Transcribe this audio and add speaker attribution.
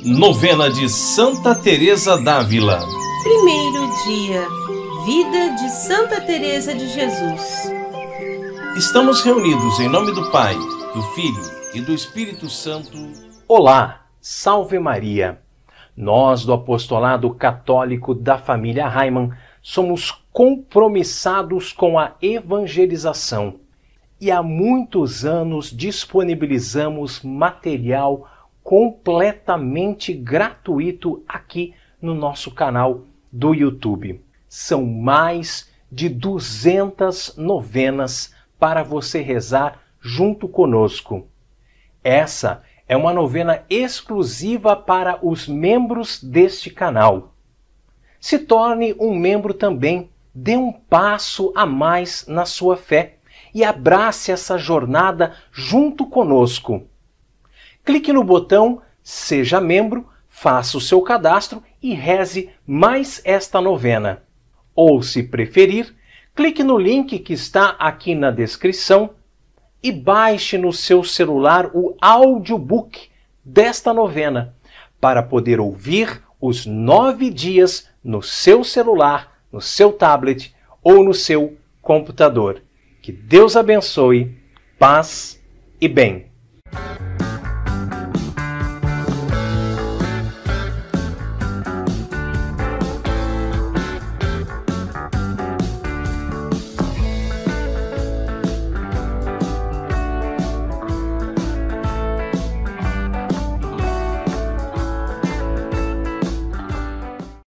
Speaker 1: Novena de Santa Teresa d'Ávila.
Speaker 2: Primeiro dia. Vida de Santa Teresa de Jesus.
Speaker 1: Estamos reunidos em nome do Pai, do Filho e do Espírito Santo.
Speaker 3: Olá, salve Maria! Nós do Apostolado Católico da Família Reimann somos compromissados com a evangelização e há muitos anos disponibilizamos material completamente gratuito aqui no nosso canal do YouTube. São mais de 200 novenas para você rezar junto conosco. Essa é uma novena exclusiva para os membros deste canal. Se torne um membro também, dê um passo a mais na sua fé e abrace essa jornada junto conosco. Clique no botão Seja Membro, faça o seu cadastro e reze mais esta novena. Ou, se preferir, clique no link que está aqui na descrição e baixe no seu celular o audiobook desta novena para poder ouvir os 9 dias no seu celular, no seu tablet ou no seu computador. Que Deus abençoe, paz e bem.